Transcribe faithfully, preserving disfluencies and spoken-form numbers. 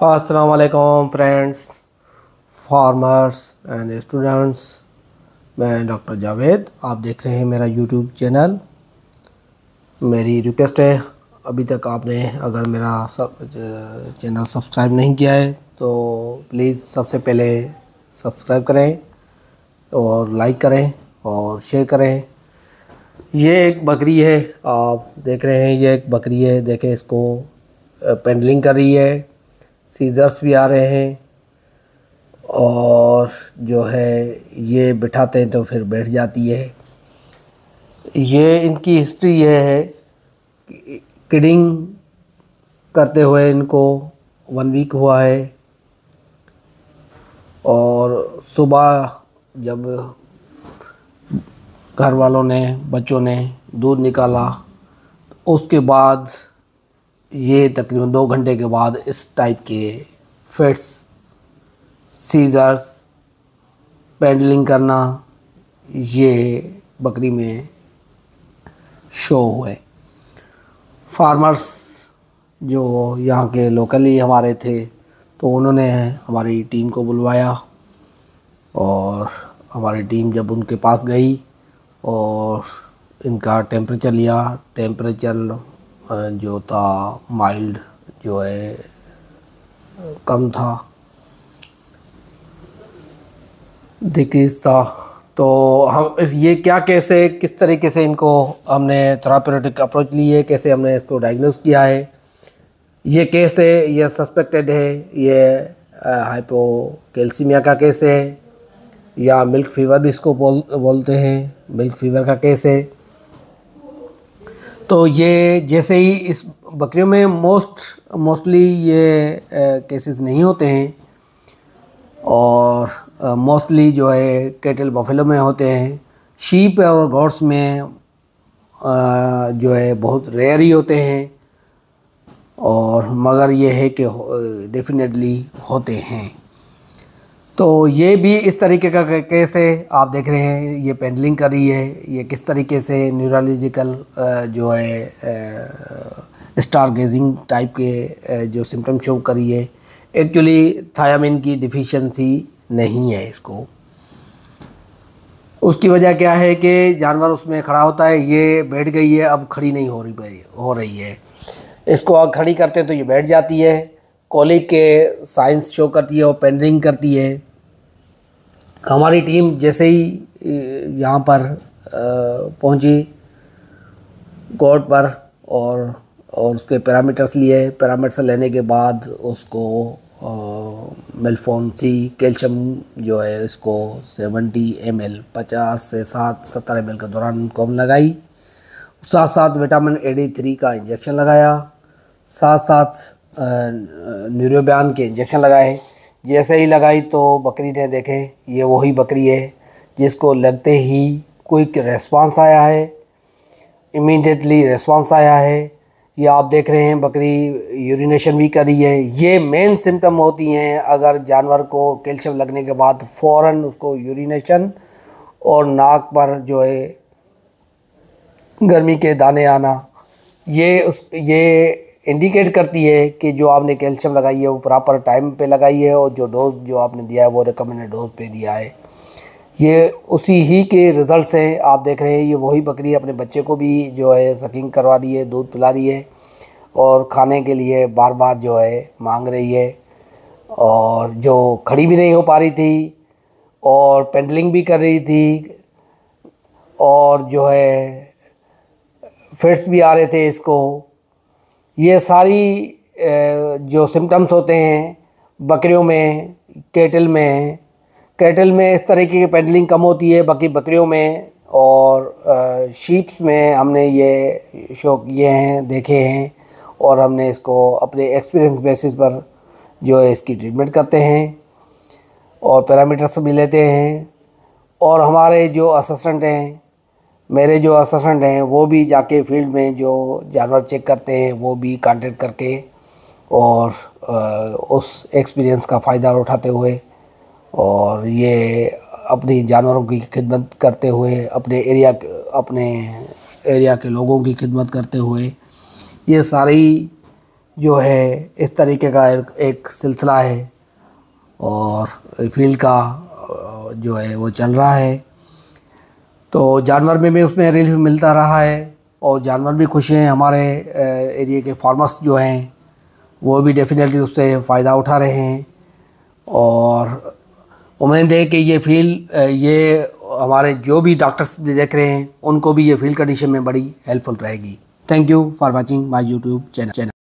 अस्सलाम वालेकुम friends, farmers and students. मैं डॉक्टर जावेद, आप देख रहे हैं मेरा यूट्यूब चैनल। मेरी रिक्वेस्ट है, अभी तक आपने अगर मेरा सब चैनल सब्सक्राइब नहीं किया है तो प्लीज़ सबसे पहले सब्सक्राइब करें और लाइक करें और शेयर करें। ये एक बकरी है, आप देख रहे हैं, ये एक बकरी है। देखें, इसको पेंडलिंग कर रही है, सीजर्स भी आ रहे हैं और जो है ये बिठाते हैं तो फिर बैठ जाती है। ये इनकी हिस्ट्री ये है, किडिंग करते हुए इनको वन वीक हुआ है और सुबह जब घर वालों ने, बच्चों ने दूध निकाला, उसके बाद ये तकरीबन दो घंटे के बाद इस टाइप के फिट्स, सीजर्स, पेंडलिंग करना ये बकरी में शो हुए। फार्मर्स जो यहाँ के लोकली हमारे थे तो उन्होंने हमारी टीम को बुलवाया और हमारी टीम जब उनके पास गई और इनका टेम्परेचर लिया, टेम्परेचर जो था माइल्ड, जो है कम था, डिक्रीज था। तो हम ये क्या, कैसे, किस तरीके से इनको हमने थेराप्यूटिक अप्रोच ली है, कैसे हमने इसको डायग्नोस किया है, ये कैसे, ये सस्पेक्टेड है, ये हाइपोकैल्सीमिया का केस है या मिल्क फीवर भी इसको बोल बोलते हैं, मिल्क फीवर का केस है। तो ये जैसे ही इस बकरियों में मोस्ट मोस्टली ये केसेस नहीं होते हैं और मोस्टली जो है कैटल बफेलो में होते हैं। शीप और गॉट्स में आ, जो है बहुत रेयर ही होते हैं और मगर ये है कि डेफिनेटली होते हैं। तो ये भी इस तरीके का केस है, आप देख रहे हैं ये पेंडलिंग कर रही है। ये किस तरीके से न्यूरोलॉजिकल जो है स्टार गेजिंग टाइप के जो सिम्टम शो कर रही है। एक्चुअली थायामिन की डिफिशिएंसी नहीं है इसको। उसकी वजह क्या है कि जानवर उसमें खड़ा होता है, ये बैठ गई है, अब खड़ी नहीं हो रही हो रही है इसको अगर खड़ी करते हैं तो ये बैठ जाती है, कॉलिक के साइंस शो करती है और पेंडलिंग करती है। हमारी टीम जैसे ही यहाँ पर पहुँची कोर्ट पर और और उसके पैरामीटर्स लिए, पैरामीटर्स लेने के बाद उसको मेलफोन सी कैल्शियम जो है इसको सेवेंटी एम एल पचास से सात सत्तर एम एल के दौरान उनको हम लगाई। साथ साथ विटामिन ए डी थ्री का इंजेक्शन लगाया, साथ साथ न्यूरोबयान के इंजेक्शन लगाए। जैसे ही लगाई तो बकरी ने, देखें ये वही बकरी है जिसको लगते ही क्विक रेस्पॉन्स आया है, इमीडिएटली रेस्पॉन्स आया है। ये आप देख रहे हैं बकरी यूरिनेशन भी कर रही है। ये मेन सिम्टम होती हैं अगर जानवर को कैल्शियम लगने के बाद फ़ौरन उसको यूरिनेशन और नाक पर जो है गर्मी के दाने आना। ये उस ये इंडिकेट करती है कि जो आपने कैल्शियम लगाई है वो प्रॉपर टाइम पे लगाई है और जो डोज जो आपने दिया है वो रिकमेंडेड डोज पे दिया है। ये उसी ही के रिज़ल्ट्स हैं। आप देख रहे हैं ये वही बकरी अपने बच्चे को भी जो है सकिंग करवा रही है, दूध पिला रही है और खाने के लिए बार बार जो है मांग रही है और जो खड़ी भी नहीं हो पा रही थी और पेंडलिंग भी कर रही थी और जो है फिट्स भी आ रहे थे इसको। ये सारी जो सिम्टम्स होते हैं बकरियों में, कैटल में कैटल में इस तरीके की पेंडलिंग कम होती है, बाकी बकरियों में और शीप्स में हमने ये शो किए हैं, देखे हैं और हमने इसको अपने एक्सपीरियंस बेसिस पर जो है इसकी ट्रीटमेंट करते हैं और पैरामीटर्स भी लेते हैं। और हमारे जो असिस्टेंट हैं, मेरे जो असिस्टेंट हैं, वो भी जाके फील्ड में जो जानवर चेक करते हैं वो भी कांटेक्ट करके और उस एक्सपीरियंस का फ़ायदा उठाते हुए और ये अपनी जानवरों की खिदमत करते हुए, अपने एरिया अपने एरिया के लोगों की खिदमत करते हुए ये सारी जो है इस तरीके का एक, एक सिलसिला है और फील्ड का जो है वो चल रहा है। तो जानवर में भी उसमें रिलीफ मिलता रहा है और जानवर भी खुश हैं। हमारे एरिया के फार्मर्स जो हैं वो भी डेफिनेटली उससे फ़ायदा उठा रहे हैं और उम्मीद है कि ये फील्ड ये हमारे जो भी डॉक्टर्स देख रहे हैं उनको भी ये फील्ड कंडीशन में बड़ी हेल्पफुल रहेगी। Thank you for watching my YouTube channel.